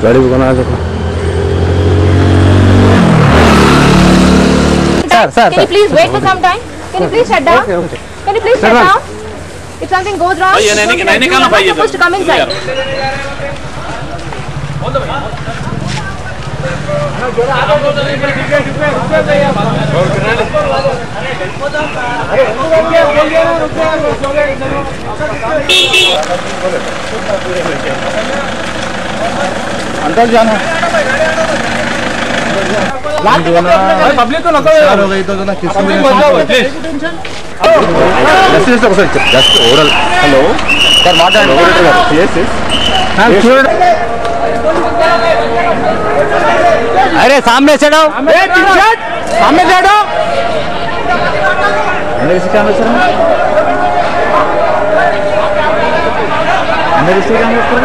गाड़ी को बना देखो Sir, can you please wait for some time? Can you please shut down? Can you please shut down? If something goes wrong, you're not supposed to come inside. अंदर जाना public को नको हो गई तो ना किसी में जस्ट ओरल हेलो सर माట్లాడండి यस यस अरे सामने से आओ सामने से हटो अंदर से क्या सर अंदर से क्या sir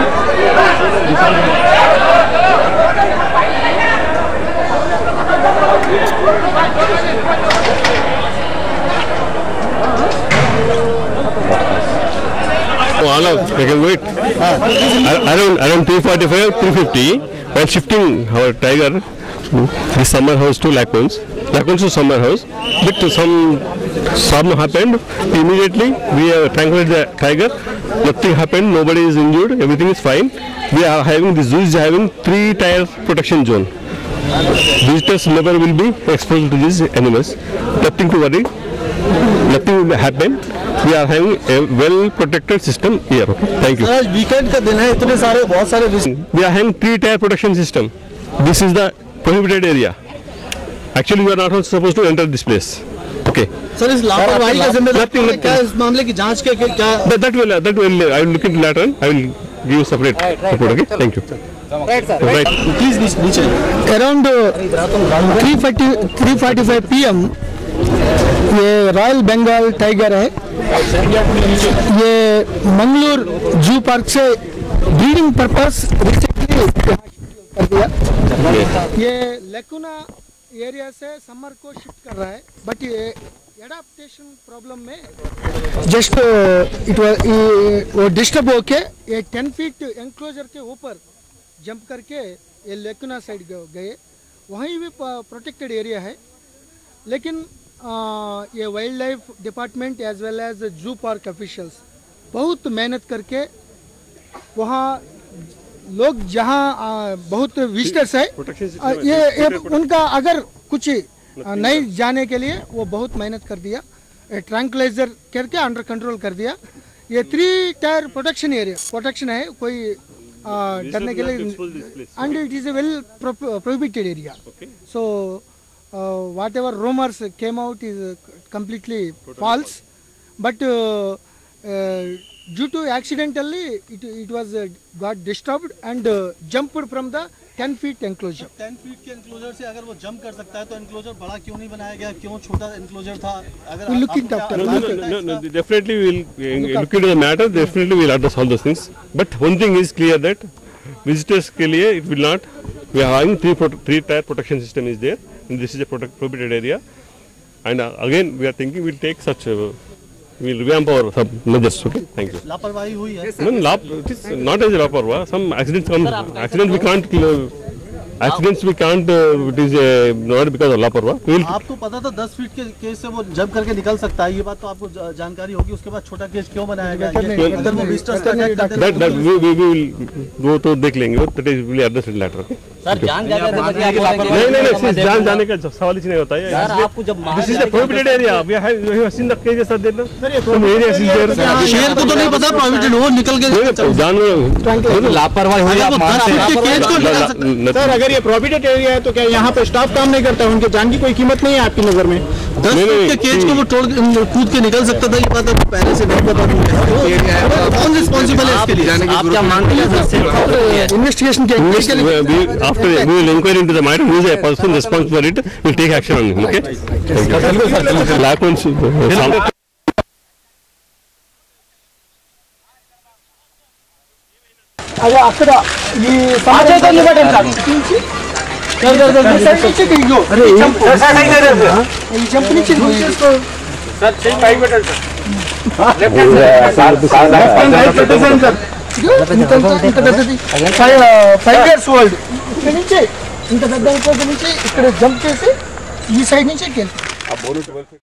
all of they can wait around 345 350 while shifting our tiger this summer house to Lacoons to summer house but some happened immediately we have tranquilized the tiger, nothing happened, nobody is injured, everything is fine. We are having the zoo is having 3 tier protection zone. Visitors never will be exposed to these animals, nothing to worry, nothing will happen. We are having a well protected system here. Okay? Thank you. आज weekend का दिन है, इतने सारे बहुत सारे we are having 3 tier protection system. This is the prohibited area. Actually we are not supposed to enter this place. Okay. Sir इस लापरवाही का जिम्मेदार क्या इस मामले की जांच के क्या that will I will look into later on. I will give you separate report. Okay. Thank you. Right, sir. Right. Please नीचे. Around 3:45 PM ये रॉयल बंगाल टाइगर है, ये मंगलूर जू पार्क से ब्रीडिंग पर्पस रिसेंटली कर दिया। ये lacuna area से summer को शिफ्ट कर रहा है, बट ये एडाप्टेशन प्रॉब्लम में जस्ट वो डिस्टर्ब होके ये 10 फीट एंक्लोजर के ऊपर जंप करके ये लेकुना साइड गए, वहीं भी प्रोटेक्टेड एरिया है। लेकिन ये wildlife department as well as zoo park officials बहुत मेहनत करके वहाँ लोग जहाँ बहुत विजिटर्स है ये उनका अगर कुछ नहीं जाने के लिए वो बहुत मेहनत कर दिया, ट्रैंक्विलाइजर करके अंडर कंट्रोल कर दिया। ये 3 टायर प्रोटेक्शन एरिया प्रोटेक्शन है, कोई डरने के लिए, and it is a well prohibited area. So whatever rumors came out is completely false, but due to accidentally it was got disturbed and jumped from the 10 feet enclosure. 10 feet के enclosure से अगर वो jump कर सकता है तो enclosure बड़ा क्यों नहीं बनाया गया, क्यों छोटा enclosure था? अगर we'll look into after. No, definitely we will look into the matter. Definitely we will address all those things. But one thing is clear that visitors के लिए it will not. We are having 3 tier protection system is there. And this is a prohibited area, and again we are thinking we'll take such we will revamp our some measures. Okay, thank you. लापरवाही हुई है? No, it is not as a लापरवाही. Some accidents come. Accidents we can't. Accidents we can't. It is not because of लापरवाही. आपको पता था 10 feet के case से वो जंप करके निकल सकता है, ये बात तो आपको जानकारी होगी। उसके बाद छोटा केस क्यों बनाया गया? अगर वो विजिटर्स का that we will go to देख लेंगे। That is really address it later. Sir जान जाकर नहीं जान जाने का सवाल ही नहीं होता है। सर आपको जब this is the prohibited area, we have seen the cases are there. Sir ये शेर को तो नहीं पता प्रोहिबिटेड हो, निकल के जानवर लापरवाही हुई आप सर अगर ये प्रोहिबिटेड एरिया है तो क्या यहाँ पे स्टाफ काम नहीं करता है? उनके जान की कोई कीमत नहीं है आपकी नजर में? 10 फीट के केज को वो तोड़ कूद के निकल सकता था, ये बात आपको पहले से नहीं पता थी। कौन रिस्पॉन्सिबल है इसके लिए? आप क्या मानते हैं सर? इन्वेस्टिगेशन के after we will inquire into the matter, who is a person responsible for it, we will take action on him. Okay? అదే అక్కడ ఈ సమాజంలో నిలబడండి సార్ नीचे దిగు అరే ఈ జంప్ నుంచి తీసుకో సార్ చెయ్యి పై పెట్టండి సార్ లెఫ్ట్ హ్యాండ్ సార్ ఇంత పెద్దది 5 years old. ఇక్కడ నుంచి ఇంత పెద్ద నుంచి ఇక్కడ జంప్ చేసి ఈ సైడ్ నుంచి వెళ్తాం.